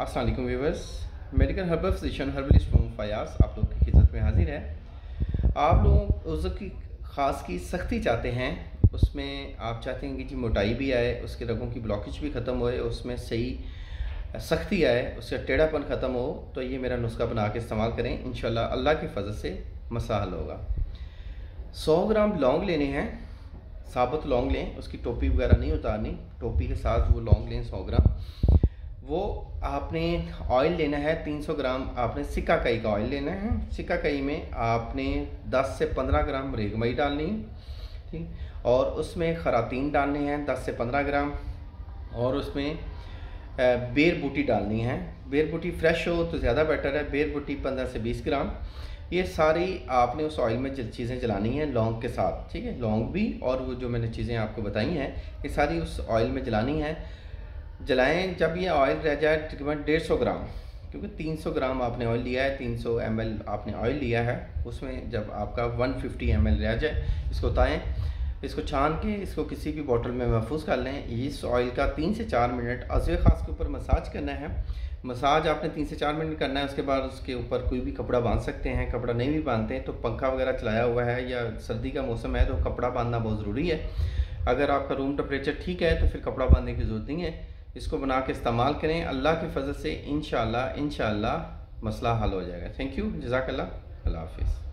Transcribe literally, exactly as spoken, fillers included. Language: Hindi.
अस्सलाम वालेकुम viewers, medical herbal physician herbalist Mohammad Fayaz आप लोग की खिदमत में हाजिर है। आप लोग उज़्व की ख़ास की सख्ती चाहते हैं, उसमें आप चाहते हैं कि जी मोटाई भी आए, उसके रगों की ब्लॉकेज भी ख़त्म होए, उसमें सही सख्ती आए, उसका टेढ़ापन ख़त्म हो, तो ये मेरा नुस्खा बना के इस्तेमाल करें। इंशाल्लाह अल्लाह की फ़ज़ल से मसला हल होगा। सौ ग्राम लौंग लेने हैं, साबुत लौंग लें, उसकी टोपी वगैरह नहीं उतारनी, टोपी के साथ वो लौंग लें सौ ग्राम। वो आपने ऑयल लेना है तीन सौ ग्राम, आपने सिकाकाई का ऑयल लेना है। सिकाकाई में आपने दस से पंद्रह ग्राम रेगमई डालनी है, ठीक, और उसमें खरातीन डालने हैं दस से पंद्रह ग्राम, और उसमें बेर बूटी डालनी है। बेर बूटी फ्रेश हो तो ज़्यादा बेटर है, बेर बूटी पंद्रह से बीस ग्राम। ये सारी आपने उस ऑयल में चीज़ें जलानी हैं लौंग के साथ, ठीक है, लौंग भी और वो जो मैंने चीज़ें आपको बताई हैं ये सारी उस ऑयल में जलानी है। जलाएं जब ये ऑयल रह जाए तकरीबन डेढ़ सौ ग्राम, क्योंकि तीन सौ ग्राम आपने ऑयल लिया है, तीन सौ एम एल आपने ऑयल लिया है, उसमें जब आपका एक सौ पचास एम एल रह जाए इसको उतारें, इसको छान के इसको किसी भी बोतल में महफूज कर लें। इस ऑयल का तीन से चार मिनट अज़वे ख़ास के ऊपर मसाज करना है। मसाज आपने तीन से चार मिनट करना है, उसके बाद उसके ऊपर कोई भी कपड़ा बांध सकते हैं। कपड़ा नहीं भी बांधते हैं तो पंखा वगैरह चलाया हुआ है या सर्दी का मौसम है तो कपड़ा बांधना बहुत ज़रूरी है। अगर आपका रूम टेम्परेचर ठीक है तो फिर कपड़ा बांधने की ज़रूरत नहीं है। इसको बना के इस्तेमाल करें, अल्लाह की फ़ज़ल से इंशाअल्लाह इंशाअल्लाह मसला हल हो जाएगा। थैंक यू, जज़ाकल्लाह, अल्लाह हाफ़िज़।